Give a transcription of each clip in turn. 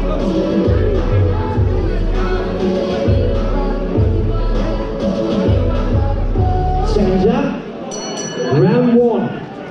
Seconds up. Round one.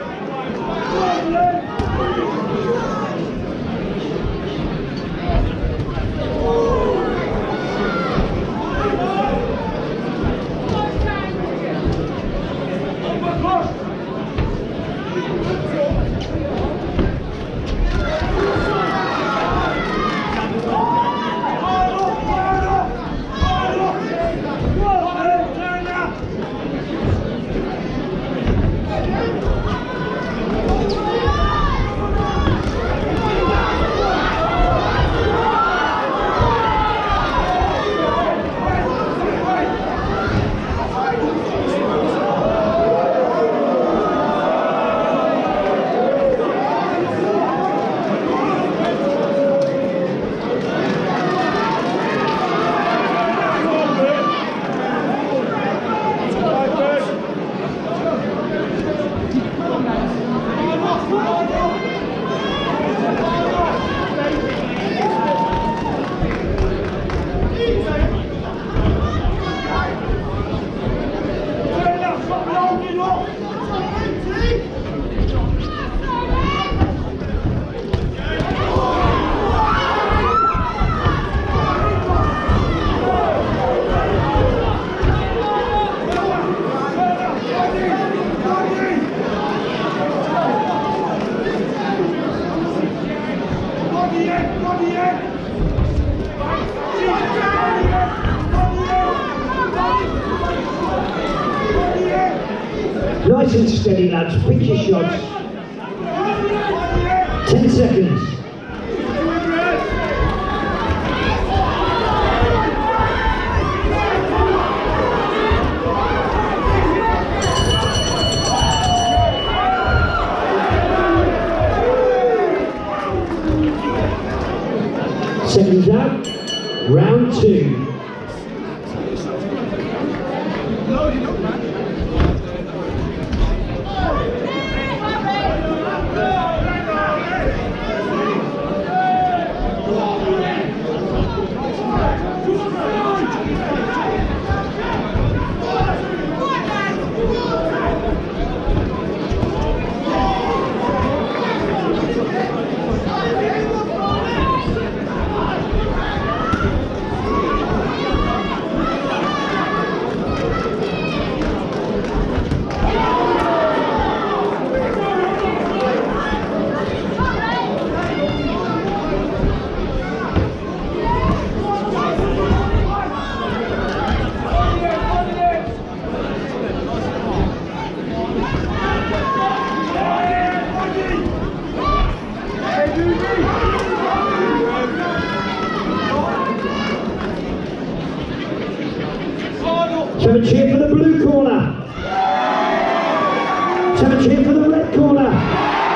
Nice and steady, lads. Pick your shots. 10 seconds. Seconds out. Round two. Have a cheer for the blue corner. Have a cheer for the red corner.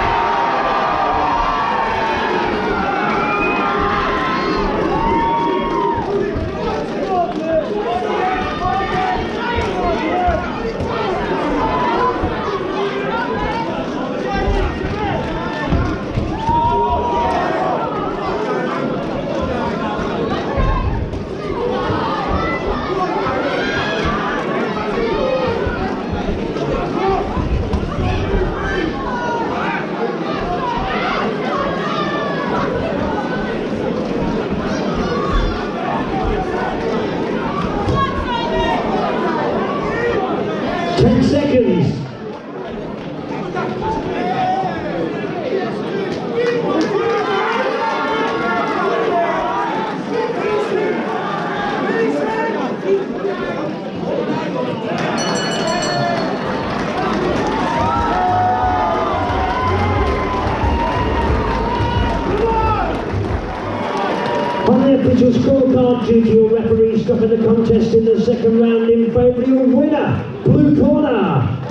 On the official scorecard, due to your referee stopping the contest in the second round in favour of your winner, blue corner.